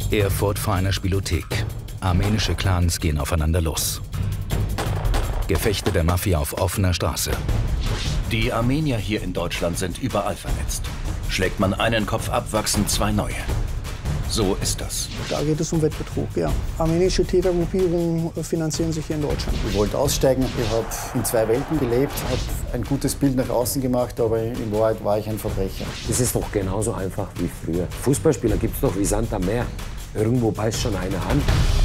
Erfurt vor einer Spielothek. Armenische Clans gehen aufeinander los. Gefechte der Mafia auf offener Straße. Die Armenier hier in Deutschland sind überall vernetzt. Schlägt man einen Kopf ab, wachsen zwei neue. So ist das. Da geht es um Wettbetrug, ja. Armenische Tätergruppierungen finanzieren sich hier in Deutschland. Ich wollte aussteigen. Ich habe in zwei Welten gelebt, habe ein gutes Bild nach außen gemacht, aber in Wahrheit war ich ein Verbrecher. Das ist doch genauso einfach wie früher. Fußballspieler gibt es doch wie Sand am Meer. Irgendwo beißt schon einer an.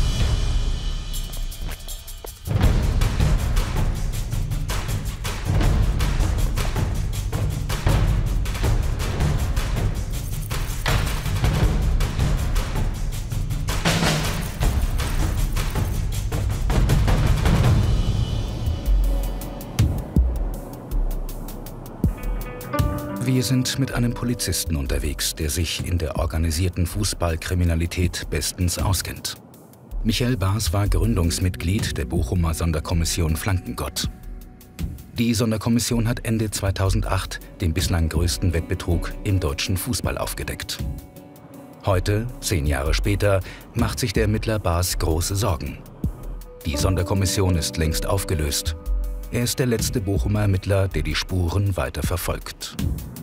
Wir sind mit einem Polizisten unterwegs, der sich in der organisierten Fußballkriminalität bestens auskennt. Michael Baas war Gründungsmitglied der Bochumer Sonderkommission Flankengott. Die Sonderkommission hat Ende 2008 den bislang größten Wettbetrug im deutschen Fußball aufgedeckt. Heute, 10 Jahre später, macht sich der Ermittler Baas große Sorgen. Die Sonderkommission ist längst aufgelöst. Er ist der letzte Bochumer Ermittler, der die Spuren weiter verfolgt.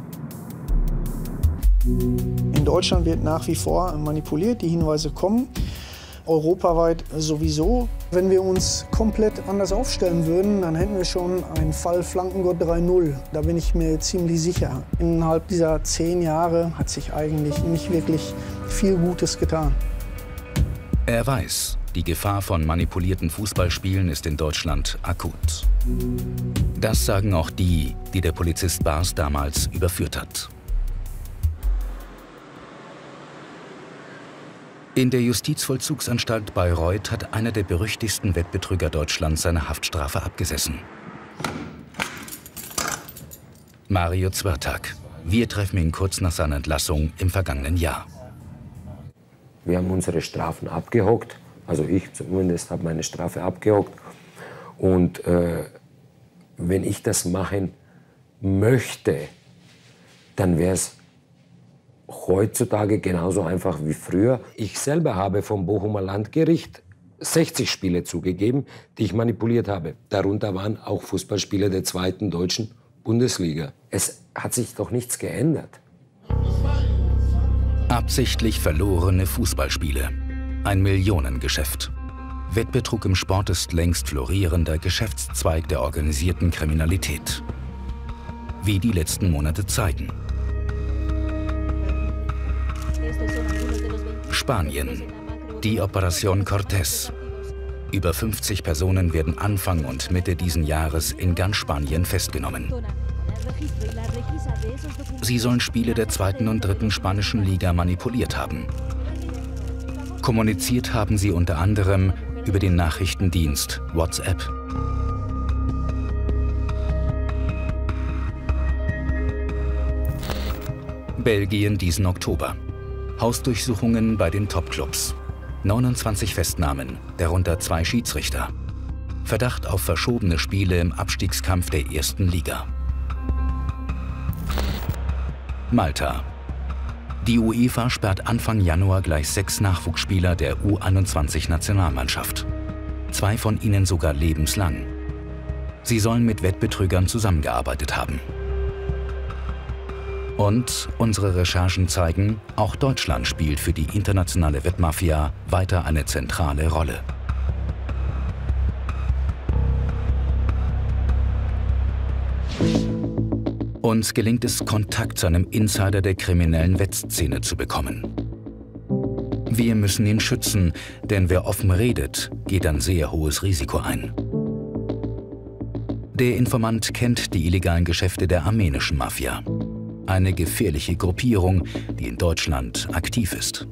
In Deutschland wird nach wie vor manipuliert, die Hinweise kommen. Europaweit sowieso. Wenn wir uns komplett anders aufstellen würden, dann hätten wir schon einen Fall Flankengott 3.0. Da bin ich mir ziemlich sicher. Innerhalb dieser 10 Jahre hat sich eigentlich nicht wirklich viel Gutes getan. Er weiß, die Gefahr von manipulierten Fußballspielen ist in Deutschland akut. Das sagen auch die, die der Polizist Baas damals überführt hat. In der Justizvollzugsanstalt Bayreuth hat einer der berüchtigsten Wettbetrüger Deutschlands seine Haftstrafe abgesessen. Mario Zwirtag. Wir treffen ihn kurz nach seiner Entlassung im vergangenen Jahr. Wir haben unsere Strafen abgehockt. Also ich zumindest habe meine Strafe abgehockt. Und wenn ich das machen möchte, dann wäre es heutzutage genauso einfach wie früher. Ich selber habe vom Bochumer Landgericht 60 Spiele zugegeben, die ich manipuliert habe. Darunter waren auch Fußballspiele der 2. deutschen Bundesliga. Es hat sich doch nichts geändert. Absichtlich verlorene Fußballspiele. Ein Millionengeschäft. Wettbetrug im Sport ist längst florierender Geschäftszweig der organisierten Kriminalität. Wie die letzten Monate zeigen. Spanien. Die Operation Cortés. Über 50 Personen werden Anfang und Mitte diesen Jahres in ganz Spanien festgenommen. Sie sollen Spiele der 2. und 3. spanischen Liga manipuliert haben. Kommuniziert haben sie unter anderem über den Nachrichtendienst WhatsApp. Belgien diesen Oktober. Hausdurchsuchungen bei den Topclubs. 29 Festnahmen, darunter 2 Schiedsrichter. Verdacht auf verschobene Spiele im Abstiegskampf der 1. Liga. Malta. Die UEFA sperrt Anfang Januar gleich 6 Nachwuchsspieler der U21-Nationalmannschaft. 2 von ihnen sogar lebenslang. Sie sollen mit Wettbetrügern zusammengearbeitet haben. Und unsere Recherchen zeigen, auch Deutschland spielt für die internationale Wettmafia weiter eine zentrale Rolle. Uns gelingt es, Kontakt zu einem Insider der kriminellen Wettszene zu bekommen. Wir müssen ihn schützen, denn wer offen redet, geht ein sehr hohes Risiko ein. Der Informant kennt die illegalen Geschäfte der armenischen Mafia. Eine gefährliche Gruppierung, die in Deutschland aktiv ist.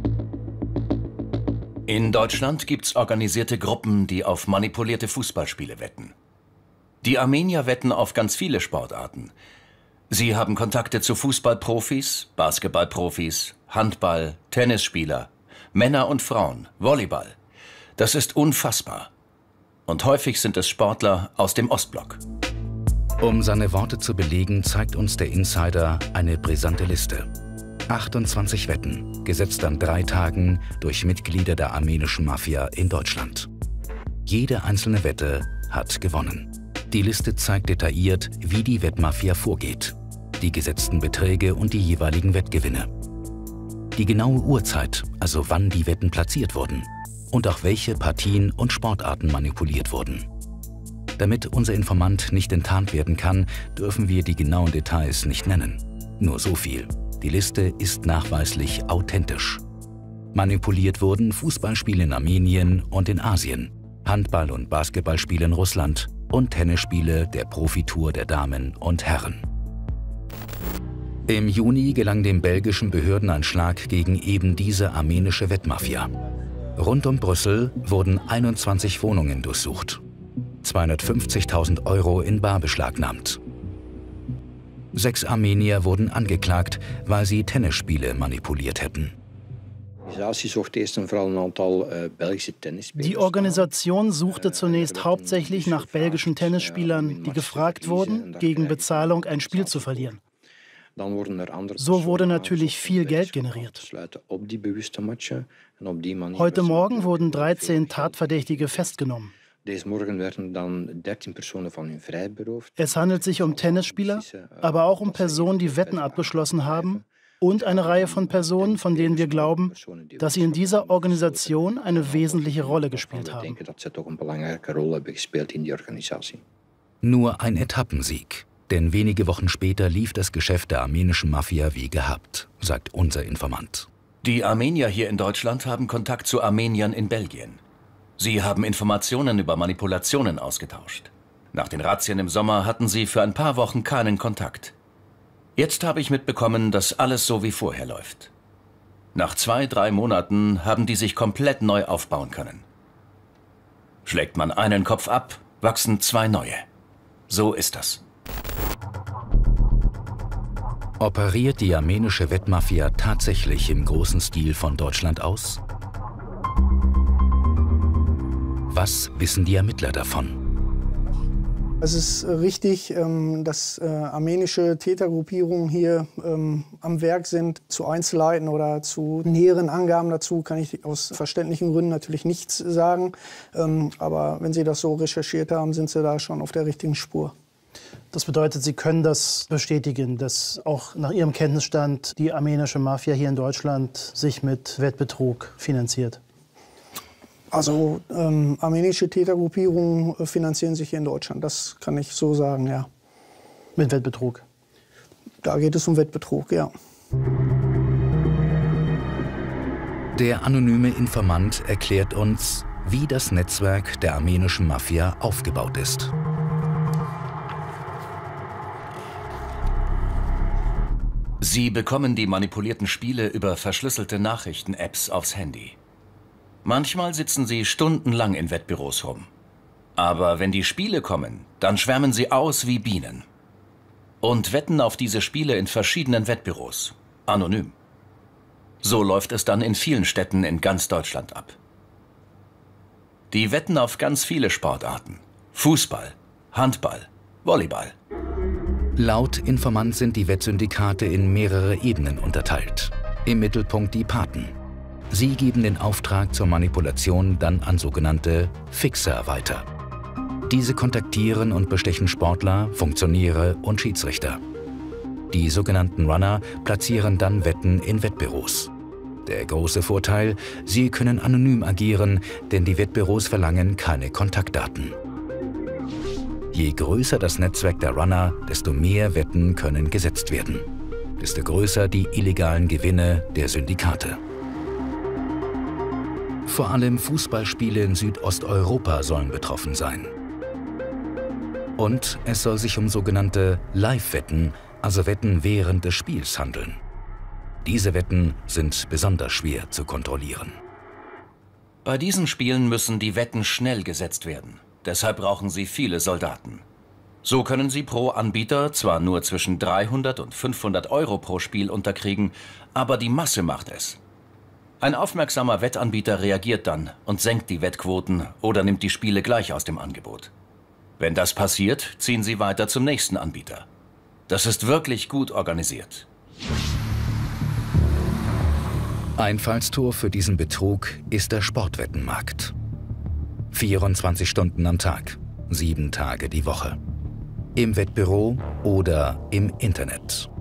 In Deutschland gibt's organisierte Gruppen, die auf manipulierte Fußballspiele wetten. Die Armenier wetten auf ganz viele Sportarten. Sie haben Kontakte zu Fußballprofis, Basketballprofis, Handball, Tennisspieler, Männer und Frauen, Volleyball. Das ist unfassbar. Und häufig sind es Sportler aus dem Ostblock. Um seine Worte zu belegen, zeigt uns der Insider eine brisante Liste. 28 Wetten, gesetzt an 3 Tagen durch Mitglieder der armenischen Mafia in Deutschland. Jede einzelne Wette hat gewonnen. Die Liste zeigt detailliert, wie die Wettmafia vorgeht, die gesetzten Beträge und die jeweiligen Wettgewinne. Die genaue Uhrzeit, also wann die Wetten platziert wurden und auch welche Partien und Sportarten manipuliert wurden. Damit unser Informant nicht enttarnt werden kann, dürfen wir die genauen Details nicht nennen. Nur so viel: Die Liste ist nachweislich authentisch. Manipuliert wurden Fußballspiele in Armenien und in Asien, Handball- und Basketballspiele in Russland und Tennisspiele der Profitour der Damen und Herren. Im Juni gelang den belgischen Behörden ein Schlag gegen eben diese armenische Wettmafia. Rund um Brüssel wurden 21 Wohnungen durchsucht. 250.000 € in bar beschlagnahmt. 6 Armenier wurden angeklagt, weil sie Tennisspiele manipuliert hätten. Die Organisation suchte zunächst hauptsächlich nach belgischen Tennisspielern, die gefragt wurden, gegen Bezahlung ein Spiel zu verlieren. So wurde natürlich viel Geld generiert. Heute Morgen wurden 13 Tatverdächtige festgenommen. Es handelt sich um Tennisspieler, aber auch um Personen, die Wetten abgeschlossen haben, und eine Reihe von Personen, von denen wir glauben, dass sie in dieser Organisation eine wesentliche Rolle gespielt haben. Nur ein Etappensieg. Denn wenige Wochen später lief das Geschäft der armenischen Mafia wie gehabt, sagt unser Informant. Die Armenier hier in Deutschland haben Kontakt zu Armeniern in Belgien. Sie haben Informationen über Manipulationen ausgetauscht. Nach den Razzien im Sommer hatten sie für ein paar Wochen keinen Kontakt. Jetzt habe ich mitbekommen, dass alles so wie vorher läuft. Nach 2-3 Monaten haben die sich komplett neu aufbauen können. Schlägt man einen Kopf ab, wachsen 2 neue. So ist das. Operiert die armenische Wettmafia tatsächlich im großen Stil von Deutschland aus? Was wissen die Ermittler davon? Es ist richtig, dass armenische Tätergruppierungen hier am Werk sind. Zu Einzelheiten oder zu näheren Angaben dazu kann ich aus verständlichen Gründen natürlich nichts sagen. Aber wenn Sie das so recherchiert haben, sind Sie da schon auf der richtigen Spur. Das bedeutet, Sie können das bestätigen, dass auch nach Ihrem Kenntnisstand die armenische Mafia hier in Deutschland sich mit Wettbetrug finanziert? Also armenische Tätergruppierungen finanzieren sich hier in Deutschland, das kann ich so sagen, ja. Mit Wettbetrug? Da geht es um Wettbetrug, ja. Der anonyme Informant erklärt uns, wie das Netzwerk der armenischen Mafia aufgebaut ist. Sie bekommen die manipulierten Spiele über verschlüsselte Nachrichten-Apps aufs Handy. Manchmal sitzen sie stundenlang in Wettbüros rum. Aber wenn die Spiele kommen, dann schwärmen sie aus wie Bienen. Und wetten auf diese Spiele in verschiedenen Wettbüros, anonym. So läuft es dann in vielen Städten in ganz Deutschland ab. Die wetten auf ganz viele Sportarten. Fußball, Handball, Volleyball. Laut Informant sind die Wettsyndikate in mehrere Ebenen unterteilt. Im Mittelpunkt die Paten. Sie geben den Auftrag zur Manipulation dann an sogenannte Fixer weiter. Diese kontaktieren und bestechen Sportler, Funktionäre und Schiedsrichter. Die sogenannten Runner platzieren dann Wetten in Wettbüros. Der große Vorteil: Sie können anonym agieren, denn die Wettbüros verlangen keine Kontaktdaten. Je größer das Netzwerk der Runner, desto mehr Wetten können gesetzt werden. Desto größer die illegalen Gewinne der Syndikate. Vor allem Fußballspiele in Südosteuropa sollen betroffen sein. Und es soll sich um sogenannte Live-Wetten, also Wetten während des Spiels, handeln. Diese Wetten sind besonders schwer zu kontrollieren. Bei diesen Spielen müssen die Wetten schnell gesetzt werden. Deshalb brauchen sie viele Soldaten. So können sie pro Anbieter zwar nur zwischen 300 und 500 € pro Spiel unterkriegen, aber die Masse macht es. Ein aufmerksamer Wettanbieter reagiert dann und senkt die Wettquoten oder nimmt die Spiele gleich aus dem Angebot. Wenn das passiert, ziehen sie weiter zum nächsten Anbieter. Das ist wirklich gut organisiert. Einfallstor für diesen Betrug ist der Sportwettenmarkt. 24 Stunden am Tag, 7 Tage die Woche. Im Wettbüro oder im Internet.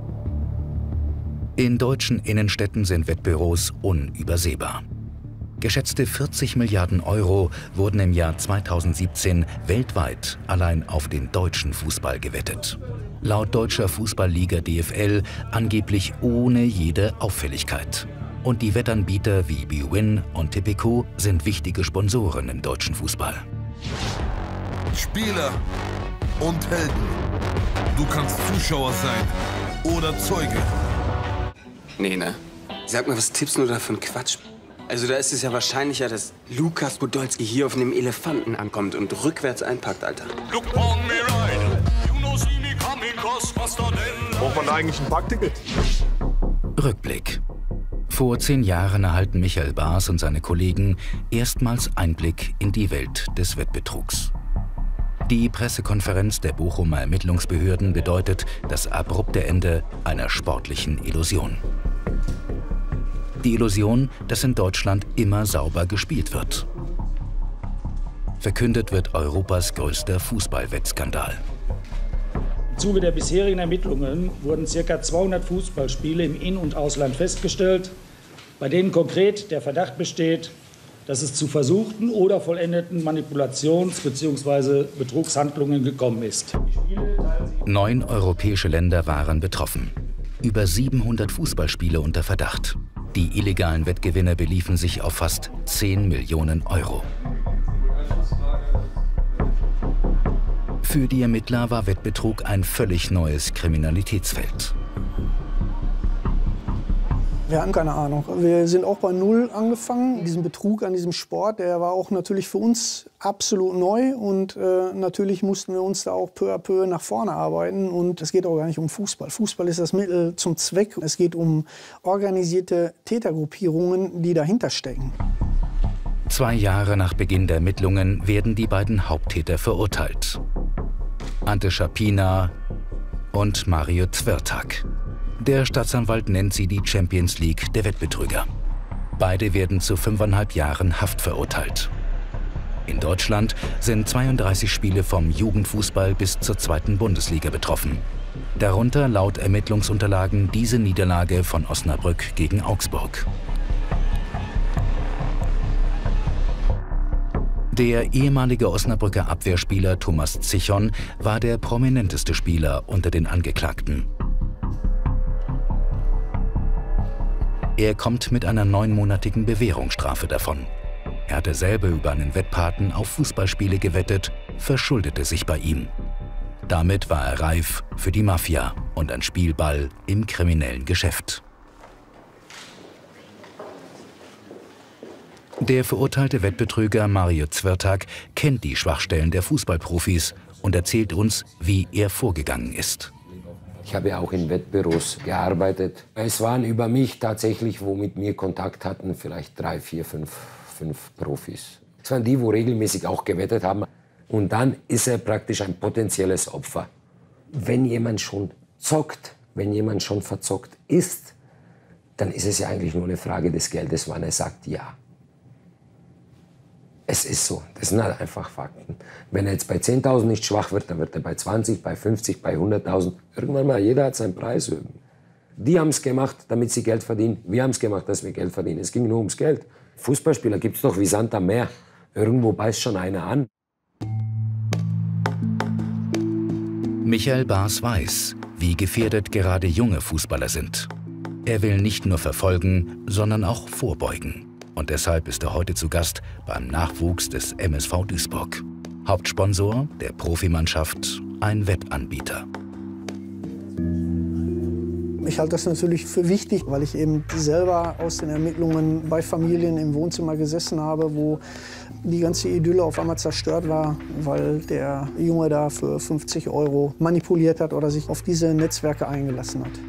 In deutschen Innenstädten sind Wettbüros unübersehbar. Geschätzte 40 Milliarden Euro wurden im Jahr 2017 weltweit allein auf den deutschen Fußball gewettet. Laut deutscher Fußballliga DFL angeblich ohne jede Auffälligkeit. Und die Wettanbieter wie bwin und Tipico sind wichtige Sponsoren im deutschen Fußball. Spieler und Helden. Du kannst Zuschauer sein oder Zeuge. Nee, ne? Sag mal, was tippst du da für ein Quatsch? Also da ist es ja wahrscheinlicher, dass Lukas Podolski hier auf einem Elefanten ankommt und rückwärts einpackt, Alter. Braucht man da eigentlich ein Parkticket? Rückblick. Vor 10 Jahren erhalten Michael Baas und seine Kollegen erstmals Einblick in die Welt des Wettbetrugs. Die Pressekonferenz der Bochumer Ermittlungsbehörden bedeutet das abrupte Ende einer sportlichen Illusion. Die Illusion, dass in Deutschland immer sauber gespielt wird. Verkündet wird Europas größter Fußballwettskandal. Im Zuge der bisherigen Ermittlungen wurden ca. 200 Fußballspiele im In- und Ausland festgestellt, bei denen konkret der Verdacht besteht, dass es zu versuchten oder vollendeten Manipulations- bzw. Betrugshandlungen gekommen ist. 9 europäische Länder waren betroffen. Über 700 Fußballspiele unter Verdacht. Die illegalen Wettgewinne beliefen sich auf fast 10 Millionen Euro. Für die Ermittler war Wettbetrug ein völlig neues Kriminalitätsfeld. Wir hatten keine Ahnung. Wir sind auch bei Null angefangen. Diesen Betrug an diesem Sport, der war auch natürlich für uns absolut neu. Und natürlich mussten wir uns da auch peu à peu nach vorne arbeiten. Und es geht auch gar nicht um Fußball. Fußball ist das Mittel zum Zweck. Es geht um organisierte Tätergruppierungen, die dahinter stecken. 2 Jahre nach Beginn der Ermittlungen werden die beiden Haupttäter verurteilt. Ante Schapina und Mario Zwirtak. Der Staatsanwalt nennt sie die Champions League der Wettbetrüger. Beide werden zu 5,5 Jahren Haft verurteilt. In Deutschland sind 32 Spiele vom Jugendfußball bis zur 2. Bundesliga betroffen. Darunter laut Ermittlungsunterlagen diese Niederlage von Osnabrück gegen Augsburg. Der ehemalige Osnabrücker Abwehrspieler Thomas Zichon war der prominenteste Spieler unter den Angeklagten. Er kommt mit einer 9-monatigen Bewährungsstrafe davon. Er hatte selber über einen Wettpaten auf Fußballspiele gewettet, verschuldete sich bei ihm. Damit war er reif für die Mafia und ein Spielball im kriminellen Geschäft. Der verurteilte Wettbetrüger Mario Zwirtak kennt die Schwachstellen der Fußballprofis und erzählt uns, wie er vorgegangen ist. Ich habe ja auch in Wettbüros gearbeitet. Es waren über mich tatsächlich, wo mit mir Kontakt hatten, vielleicht 3, 4, 5 Profis. Es waren die, wo regelmäßig auch gewettet haben. Und dann ist er praktisch ein potenzielles Opfer. Wenn jemand schon zockt, wenn jemand schon verzockt ist, dann ist es ja eigentlich nur eine Frage des Geldes, wann er sagt ja. Es ist so, das sind halt einfach Fakten. Wenn er jetzt bei 10.000 nicht schwach wird, dann wird er bei 20, bei 50, bei 100.000. Irgendwann mal, jeder hat seinen Preis. Die haben es gemacht, damit sie Geld verdienen. Wir haben es gemacht, dass wir Geld verdienen. Es ging nur ums Geld. Fußballspieler gibt es doch wie Sand am Meer. Irgendwo beißt schon einer an. Michael Baas weiß, wie gefährdet gerade junge Fußballer sind. Er will nicht nur verfolgen, sondern auch vorbeugen. Und deshalb ist er heute zu Gast beim Nachwuchs des MSV Duisburg. Hauptsponsor der Profimannschaft, ein Wettanbieter. Ich halte das natürlich für wichtig, weil ich eben selber aus den Ermittlungen bei Familien im Wohnzimmer gesessen habe, wo die ganze Idylle auf einmal zerstört war, weil der Junge da für 50 € manipuliert hat oder sich auf diese Netzwerke eingelassen hat.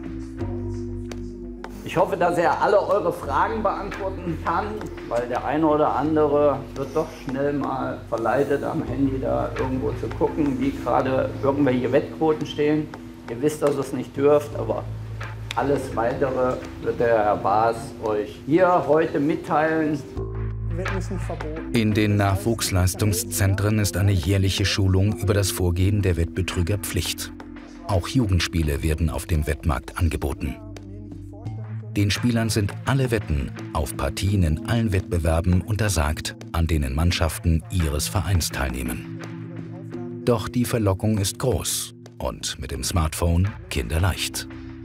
Ich hoffe, dass er alle eure Fragen beantworten kann, weil der eine oder andere wird doch schnell mal verleitet, am Handy da irgendwo zu gucken, wie gerade irgendwelche Wettquoten stehen. Ihr wisst, dass ihr es nicht dürft, aber Alles Weitere wird der Herr Baas euch hier heute mitteilen. In den Nachwuchsleistungszentren ist eine jährliche Schulung über das Vorgehen der Wettbetrüger Pflicht. Auch Jugendspiele werden auf dem Wettmarkt angeboten. Den Spielern sind alle Wetten auf Partien in allen Wettbewerben untersagt, an denen Mannschaften ihres Vereins teilnehmen. Doch die Verlockung ist groß und mit dem Smartphone kinderleicht.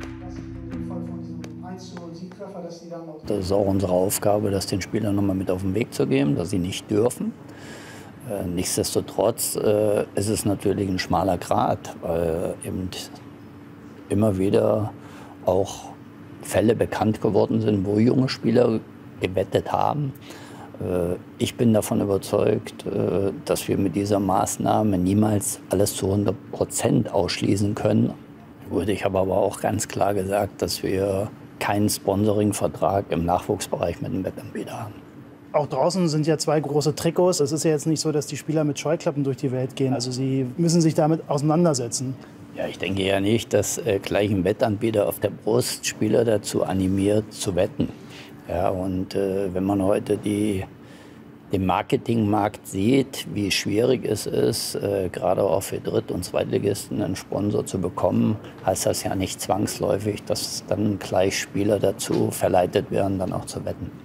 Das ist auch unsere Aufgabe, das den Spielern nochmal mit auf den Weg zu geben, dass sie nicht dürfen. Nichtsdestotrotz ist es natürlich ein schmaler Grat, weil eben immer wieder auch Fälle bekannt geworden sind, wo junge Spieler gewettet haben. Ich bin davon überzeugt, dass wir mit dieser Maßnahme niemals alles zu 100% ausschließen können. Ich habe aber auch ganz klar gesagt, dass wir keinen Sponsoring-Vertrag im Nachwuchsbereich mit einem Wettanbieter haben. Auch draußen sind ja 2 große Trikots. Es ist ja jetzt nicht so, dass die Spieler mit Scheuklappen durch die Welt gehen. Also sie müssen sich damit auseinandersetzen. Ja, ich denke ja nicht, dass gleich ein Wettanbieter auf der Brust Spieler dazu animiert, zu wetten. Ja, und wenn man heute den Marketingmarkt sieht, wie schwierig es ist, gerade auch für Dritt- und Zweitligisten einen Sponsor zu bekommen, heißt das ja nicht zwangsläufig, dass dann gleich Spieler dazu verleitet werden, dann auch zu wetten.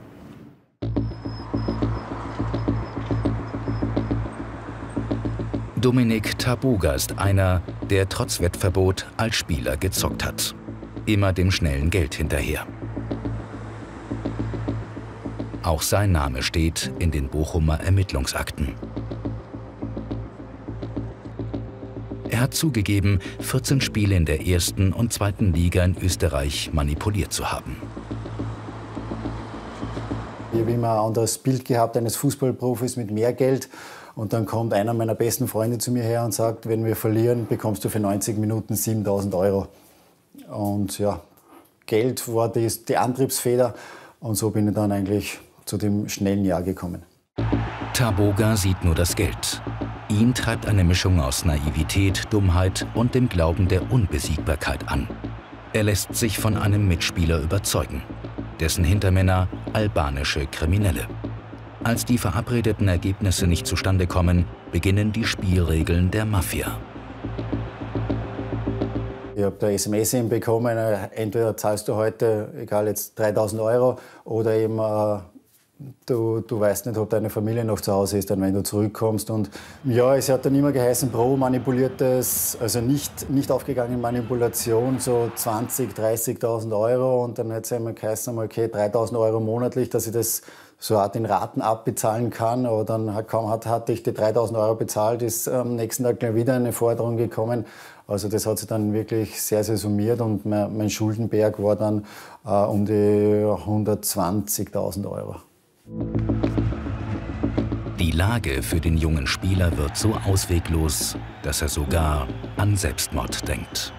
Dominik Taboga ist einer, der trotz Wettverbot als Spieler gezockt hat. Immer dem schnellen Geld hinterher. Auch sein Name steht in den Bochumer Ermittlungsakten. Er hat zugegeben, 14 Spiele in der 1. und 2. Liga in Österreich manipuliert zu haben. Ich habe immer ein anderes Bild gehabt eines Fußballprofis mit mehr Geld. Und dann kommt einer meiner besten Freunde zu mir her und sagt, wenn wir verlieren, bekommst du für 90 Minuten 7.000 €. Und ja, Geld war die Antriebsfeder. Und so bin ich dann eigentlich zu dem schnellen Ja gekommen. Taboga sieht nur das Geld. Ihn treibt eine Mischung aus Naivität, Dummheit und dem Glauben der Unbesiegbarkeit an. Er lässt sich von einem Mitspieler überzeugen. Dessen Hintermänner albanische Kriminelle. Als die verabredeten Ergebnisse nicht zustande kommen, beginnen die Spielregeln der Mafia. Ich habe da SMS bekommen, entweder zahlst du heute, egal jetzt 3.000 € oder eben du weißt nicht, ob deine Familie noch zu Hause ist, dann wenn du zurückkommst. Und ja, es hat dann immer geheißen, pro manipuliertes, also nicht aufgegangen Manipulation, so 20.000, 30.000 €. Und dann hat es einmal geheißen, okay, 3.000 € monatlich, dass ich das so in Raten abbezahlen kann. Aber dann hatte ich die 3.000 € bezahlt, ist am nächsten Tag gleich wieder eine Forderung gekommen. Also das hat sich dann wirklich sehr, sehr summiert und mein Schuldenberg war dann um die 120.000 €. Die Lage für den jungen Spieler wird so ausweglos, dass er sogar an Selbstmord denkt.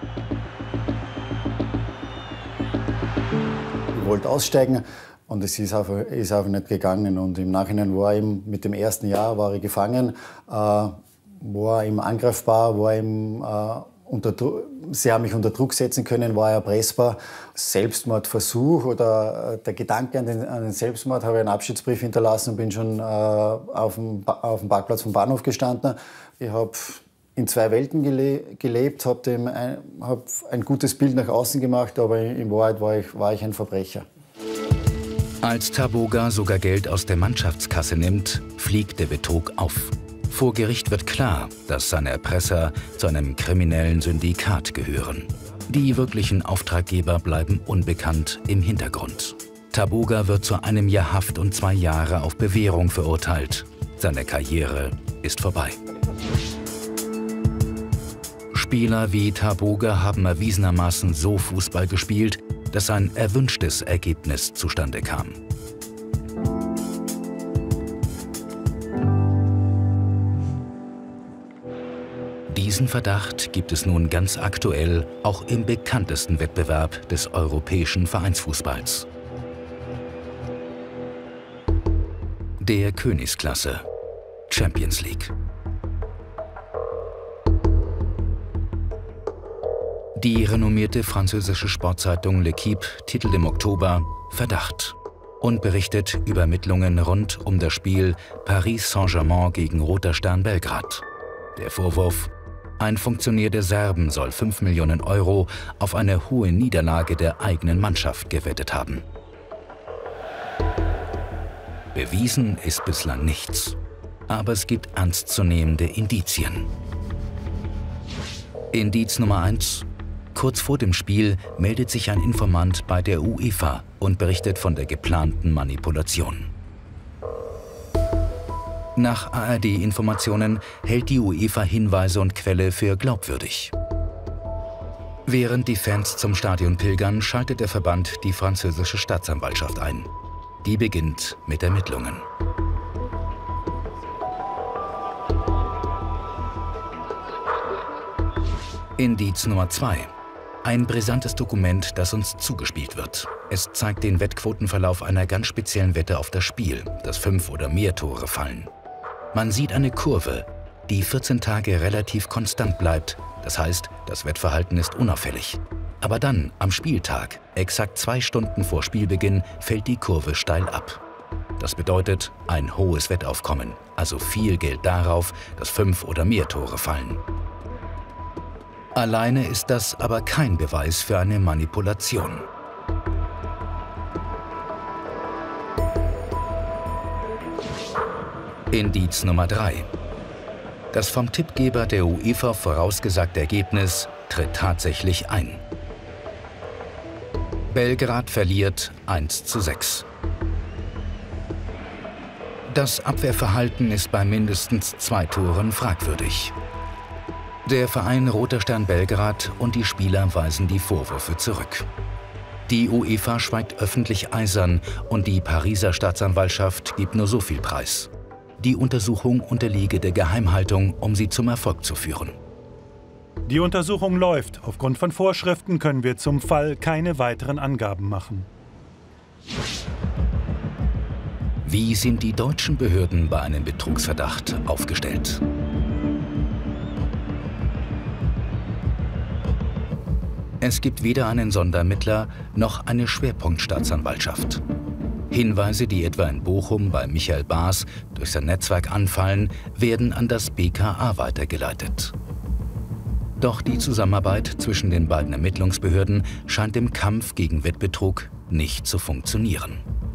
Ich wollte aussteigen und es ist einfach nicht gegangen. Und im Nachhinein war eben mit dem ersten Jahr war ich gefangen, war ihm angreifbar, war ihm sie haben mich unter Druck setzen können, war erpressbar. Selbstmordversuch oder der Gedanke an den Selbstmord, habe ich einen Abschiedsbrief hinterlassen und bin schon auf dem Parkplatz vom Bahnhof gestanden. Ich habe in 2 Welten gelebt, habe ein gutes Bild nach außen gemacht, aber in Wahrheit war ich ein Verbrecher. Als Taboga sogar Geld aus der Mannschaftskasse nimmt, fliegt der Betrug auf. Vor Gericht wird klar, dass seine Erpresser zu einem kriminellen Syndikat gehören. Die wirklichen Auftraggeber bleiben unbekannt im Hintergrund. Taboga wird zu einem Jahr Haft und 2 Jahre auf Bewährung verurteilt. Seine Karriere ist vorbei. Spieler wie Taboga haben erwiesenermaßen so Fußball gespielt, dass ein erwünschtes Ergebnis zustande kam. Diesen Verdacht gibt es nun ganz aktuell auch im bekanntesten Wettbewerb des europäischen Vereinsfußballs. Der Königsklasse, Champions League. Die renommierte französische Sportzeitung L'Équipe titelt im Oktober Verdacht und berichtet über Ermittlungen rund um das Spiel Paris Saint-Germain gegen Roter Stern Belgrad. Der Vorwurf: Ein Funktionär der Serben soll 5 Millionen Euro auf eine hohe Niederlage der eigenen Mannschaft gewettet haben. Bewiesen ist bislang nichts, aber es gibt ernstzunehmende Indizien. Indiz Nummer 1: Kurz vor dem Spiel meldet sich ein Informant bei der UEFA und berichtet von der geplanten Manipulation. Nach ARD-Informationen hält die UEFA Hinweise und Quelle für glaubwürdig. Während die Fans zum Stadion pilgern, schaltet der Verband die französische Staatsanwaltschaft ein. Die beginnt mit Ermittlungen. Indiz Nummer 2: Ein brisantes Dokument, das uns zugespielt wird. Es zeigt den Wettquotenverlauf einer ganz speziellen Wette auf das Spiel, dass 5 oder mehr Tore fallen. Man sieht eine Kurve, die 14 Tage relativ konstant bleibt. Das heißt, das Wettverhalten ist unauffällig. Aber dann, am Spieltag, exakt 2 Stunden vor Spielbeginn, fällt die Kurve steil ab. Das bedeutet ein hohes Wettaufkommen, also viel Geld darauf, dass 5 oder mehr Tore fallen. Alleine ist das aber kein Beweis für eine Manipulation. Indiz Nummer 3: Das vom Tippgeber der UEFA vorausgesagte Ergebnis tritt tatsächlich ein. Belgrad verliert 1:6. Das Abwehrverhalten ist bei mindestens 2 Toren fragwürdig. Der Verein Roter Stern Belgrad und die Spieler weisen die Vorwürfe zurück. Die UEFA schweigt öffentlich eisern und die Pariser Staatsanwaltschaft gibt nur so viel preis. Die Untersuchung unterliege der Geheimhaltung, um sie zum Erfolg zu führen. Die Untersuchung läuft. Aufgrund von Vorschriften können wir zum Fall keine weiteren Angaben machen. Wie sind die deutschen Behörden bei einem Betrugsverdacht aufgestellt? Es gibt weder einen Sonderermittler noch eine Schwerpunktstaatsanwaltschaft. Hinweise, die etwa in Bochum bei Michael Baas durch sein Netzwerk anfallen, werden an das BKA weitergeleitet. Doch die Zusammenarbeit zwischen den beiden Ermittlungsbehörden scheint im Kampf gegen Wettbetrug nicht zu funktionieren.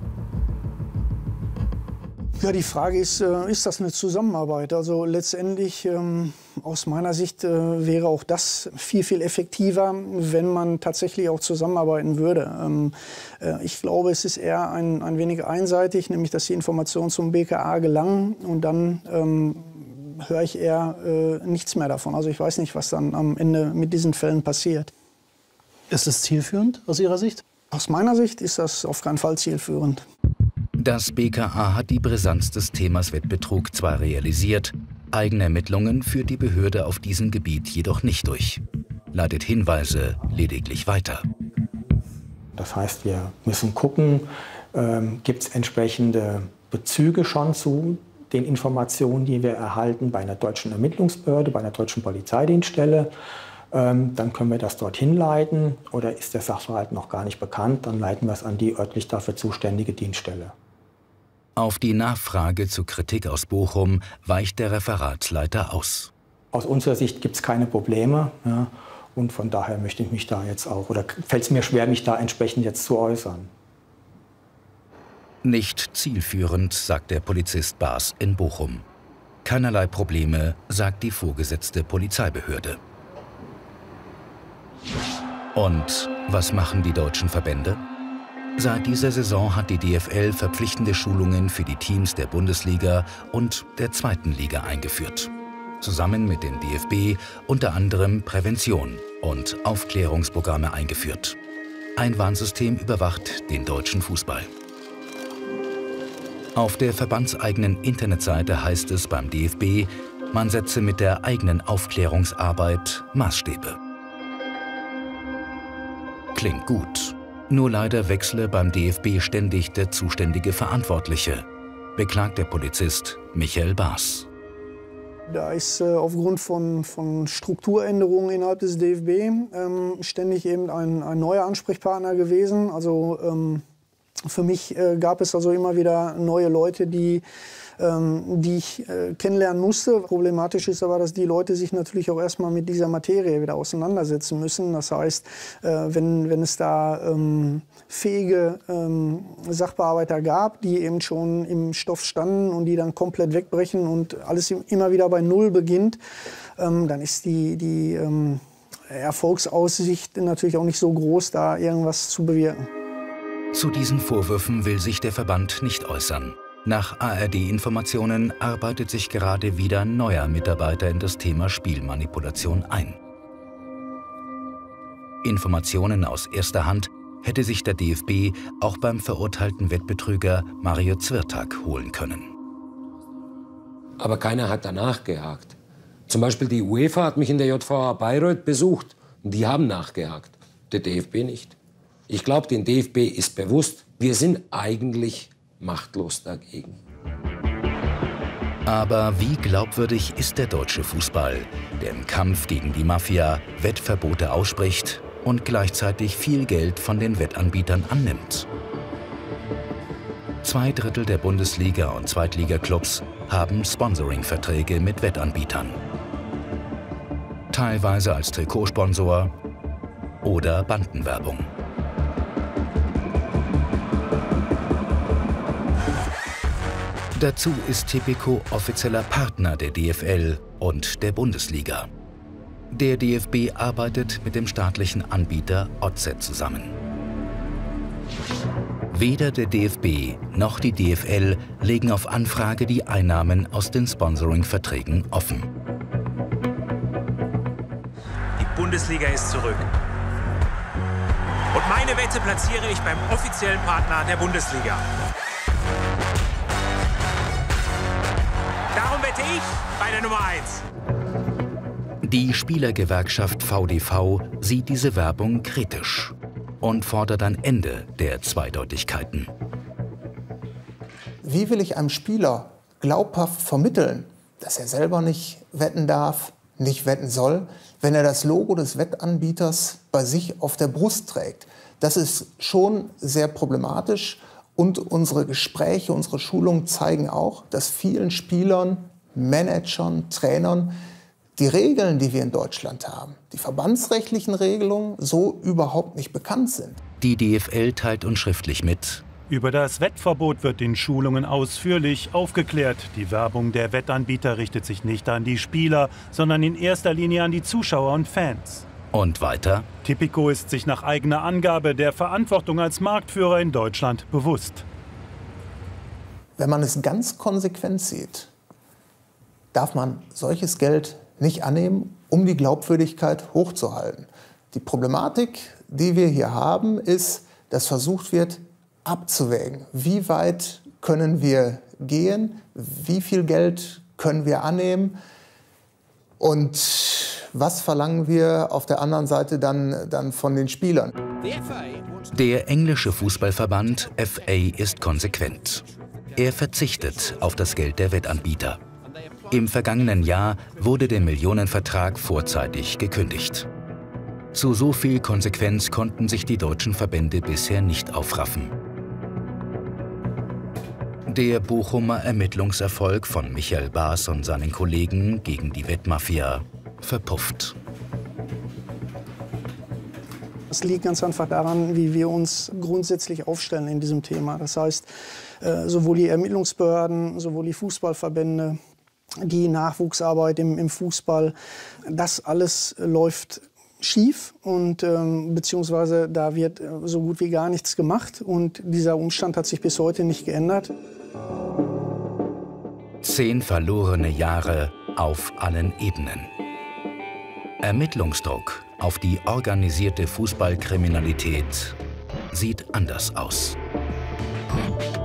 Ja, die Frage ist das eine Zusammenarbeit? Also letztendlich, aus meiner Sicht, wäre auch das viel, viel effektiver, wenn man tatsächlich auch zusammenarbeiten würde. Ich glaube, es ist eher ein wenig einseitig, nämlich dass die Informationen zum BKA gelangen und dann höre ich eher nichts mehr davon. Also ich weiß nicht, was dann am Ende mit diesen Fällen passiert. Ist es zielführend aus Ihrer Sicht? Aus meiner Sicht ist das auf keinen Fall zielführend. Das BKA hat die Brisanz des Themas Wettbetrug zwar realisiert, eigene Ermittlungen führt die Behörde auf diesem Gebiet jedoch nicht durch, leitet Hinweise lediglich weiter. Das heißt, wir müssen gucken, gibt es entsprechende Bezüge schon zu den Informationen, die wir erhalten bei einer deutschen Ermittlungsbehörde, bei einer deutschen Polizeidienststelle. Dann können wir das dorthin leiten, oder ist der Sachverhalt noch gar nicht bekannt, dann leiten wir es an die örtlich dafür zuständige Dienststelle. Auf die Nachfrage zu Kritik aus Bochum weicht der Referatsleiter aus. Aus unserer Sicht gibt es keine Probleme, ja, und von daher möchte ich mich da jetzt auch, oder fällt es mir schwer, mich da entsprechend jetzt zu äußern. Nicht zielführend, sagt der Polizist Baas in Bochum. Keinerlei Probleme, sagt die vorgesetzte Polizeibehörde. Und was machen die deutschen Verbände? Seit dieser Saison hat die DFL verpflichtende Schulungen für die Teams der Bundesliga und der 2. Liga eingeführt. Zusammen mit dem DFB unter anderem Prävention und Aufklärungsprogramme eingeführt. Ein Warnsystem überwacht den deutschen Fußball. Auf der verbandseigenen Internetseite heißt es beim DFB, man setze mit der eigenen Aufklärungsarbeit Maßstäbe. Klingt gut. Nur leider wechsle beim DFB ständig der zuständige Verantwortliche, beklagt der Polizist Michael Baas. Da ist aufgrund von Strukturänderungen innerhalb des DFB ständig eben ein neuer Ansprechpartner gewesen. Also für mich gab es also immer wieder neue Leute, die ich kennenlernen musste. Problematisch ist aber, dass die Leute sich natürlich auch erstmal mit dieser Materie wieder auseinandersetzen müssen. Das heißt, wenn es da fähige Sachbearbeiter gab, die eben schon im Stoff standen und die dann komplett wegbrechen und alles immer wieder bei Null beginnt, dann ist die Erfolgsaussicht natürlich auch nicht so groß, da irgendwas zu bewirken. Zu diesen Vorwürfen will sich der Verband nicht äußern. Nach ARD-Informationen arbeitet sich gerade wieder ein neuer Mitarbeiter in das Thema Spielmanipulation ein. Informationen aus erster Hand hätte sich der DFB auch beim verurteilten Wettbetrüger Mario Zwirtag holen können. Aber keiner hat danach gehakt. Zum Beispiel die UEFA hat mich in der JVA Bayreuth besucht und die haben nachgehakt, der DFB nicht. Ich glaube, dem DFB ist bewusst, wir sind eigentlich machtlos dagegen. Aber wie glaubwürdig ist der deutsche Fußball, der im Kampf gegen die Mafia Wettverbote ausspricht und gleichzeitig viel Geld von den Wettanbietern annimmt? 2/3 der Bundesliga- und Zweitligaklubs haben Sponsoring-Verträge mit Wettanbietern. Teilweise als Trikotsponsor oder Bandenwerbung. Dazu ist Tipico offizieller Partner der DFL und der Bundesliga. Der DFB arbeitet mit dem staatlichen Anbieter OTZ zusammen. Weder der DFB noch die DFL legen auf Anfrage die Einnahmen aus den Sponsoring-Verträgen offen. Die Bundesliga ist zurück. Und meine Wette platziere ich beim offiziellen Partner der Bundesliga. Darum wette ich bei der Nummer 1. Die Spielergewerkschaft VDV sieht diese Werbung kritisch und fordert ein Ende der Zweideutigkeiten. Wie will ich einem Spieler glaubhaft vermitteln, dass er selber nicht wetten darf, nicht wetten soll, wenn er das Logo des Wettanbieters bei sich auf der Brust trägt? Das ist schon sehr problematisch. Und unsere Gespräche, unsere Schulungen zeigen auch, dass vielen Spielern, Managern, Trainern die Regeln, die wir in Deutschland haben, die verbandsrechtlichen Regelungen, so überhaupt nicht bekannt sind. Die DFL teilt uns schriftlich mit: Über das Wettverbot wird in Schulungen ausführlich aufgeklärt. Die Werbung der Wettanbieter richtet sich nicht an die Spieler, sondern in erster Linie an die Zuschauer und Fans. Und weiter? Tipico ist sich nach eigener Angabe der Verantwortung als Marktführer in Deutschland bewusst. Wenn man es ganz konsequent sieht, darf man solches Geld nicht annehmen, um die Glaubwürdigkeit hochzuhalten. Die Problematik, die wir hier haben, ist, dass versucht wird, abzuwägen. Wie weit können wir gehen? Wie viel Geld können wir annehmen? Und was verlangen wir auf der anderen Seite dann von den Spielern? Der englische Fußballverband FA ist konsequent. Er verzichtet auf das Geld der Wettanbieter. Im vergangenen Jahr wurde der Millionenvertrag vorzeitig gekündigt. Zu so viel Konsequenz konnten sich die deutschen Verbände bisher nicht aufraffen. Der Bochumer Ermittlungserfolg von Michael Baas und seinen Kollegen gegen die Wettmafia verpufft. Es liegt ganz einfach daran, wie wir uns grundsätzlich aufstellen in diesem Thema. Das heißt, sowohl die Ermittlungsbehörden, sowohl die Fußballverbände, die Nachwuchsarbeit im Fußball, das alles läuft schief und beziehungsweise da wird so gut wie gar nichts gemacht und dieser Umstand hat sich bis heute nicht geändert. 10 verlorene Jahre auf allen Ebenen. Ermittlungsdruck auf die organisierte Fußballkriminalität sieht anders aus.